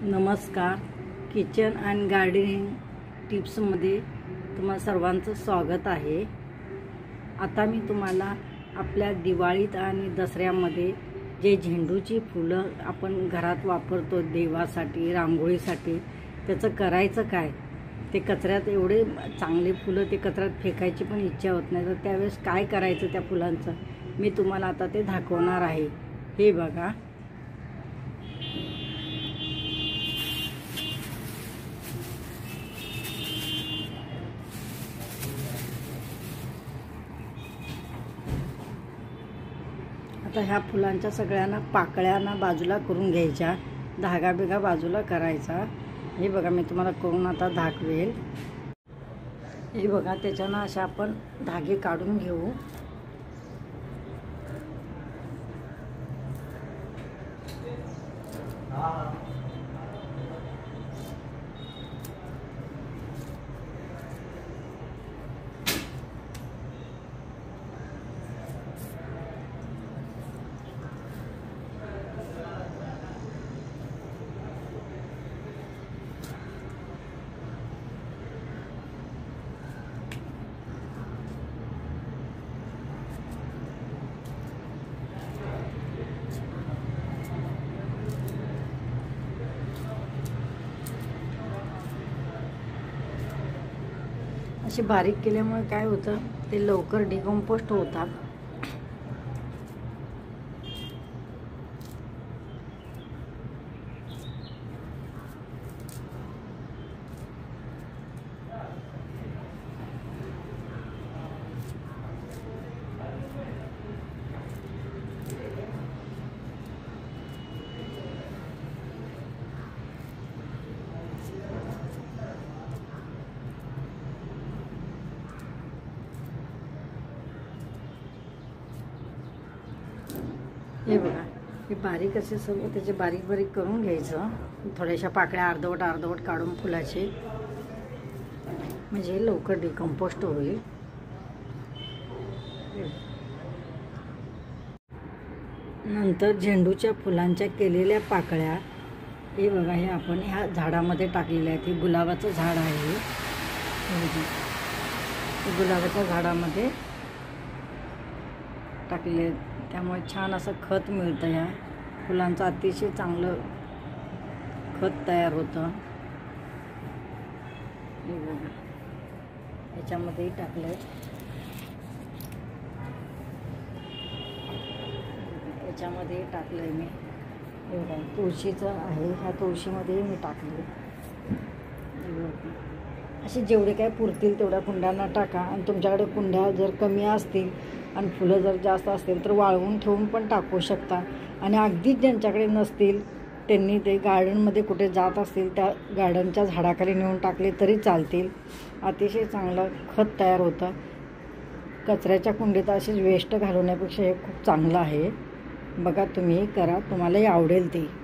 नमस्कार. Kitchen and gardening टिप्समध्ये तुम्हा सर्वांचं स्वागत आहे. आता मी तुम्हाला आपल्या दिवाळीत आणि दसऱ्यामध्ये जे झेंडूची फुलं आपण घरात वापरतो देवासाठी, रांगोळीसाठी, त्याचं करायचं काय, ते कचऱ्यात एवढे चांगले फुलं ते कचऱ्यात फेकायची पण इच्छा होत नाही, तर त्यावेळेस काय करायचं त्या फुलांचं मी तुम्हाला आता ते दाखवणार आहे. हे बघा, आता ह्या फुलांच्या सगळ्यांना पाकळ्यांना बाजूला करून घ्यायच्या, धागा बिगा बाजूला करायचा. हे बघा, मी तुम्हाला करून आता दाखवेल. हे बघा, त्याच्यानं असे आपण धागे काढून घेऊ. असे बारीक केल्यामुळे काय होतं, ते लवकर डिकंपोस्ट होतात. हे बघा, हे बारीक असे सर्व त्याचे बारीक बारीक करून घ्यायचं. थोड्याशा पाकळ्या अर्धवट काढून फुलाचे, म्हणजे लवकर डिकंपोस्ट होईल. नंतर झेंडूच्या फुलांच्या केलेल्या पाकळ्या, हे बघा, हे आपण ह्या झाडामध्ये टाकलेल्या आहेत. हे गुलाबाचं झाड आहे. हे गुलाबाच्या झाडामध्ये टाकले, त्यामुळे छान असं खत मिळतं. ह्या फुलांचं अतिशय चांगलं खत तयार होतं. हे बघा, याच्यामध्येही टाकलं आहे. याच्यामध्येही टाकलं आहे मी. हे बघा, तुळशीचं आहे, ह्या तुळशीमध्येही मी टाकले. असे जेवढे काय पुरतील तेवढ्या कुंड्यांना टाका. आणि तुमच्याकडे कुंड्या जर कमी असतील आणि फुलं जर जास्त असतील तर वाळवून ठेवून पण टाकू शकता. आणि अगदीच ज्यांच्याकडे नसतील त्यांनी ते गार्डनमध्ये कुठे जात असतील त्या गार्डनच्या झाडाखाली नेऊन टाकले तरी चालतील. अतिशय चांगलं खत तयार होतं. कचऱ्याच्या कुंडीत अशीच वेस्ट घालवण्यापेक्षा हे खूप चांगलं आहे. बघा, तुम्ही करा, तुम्हालाही आवडेल ते.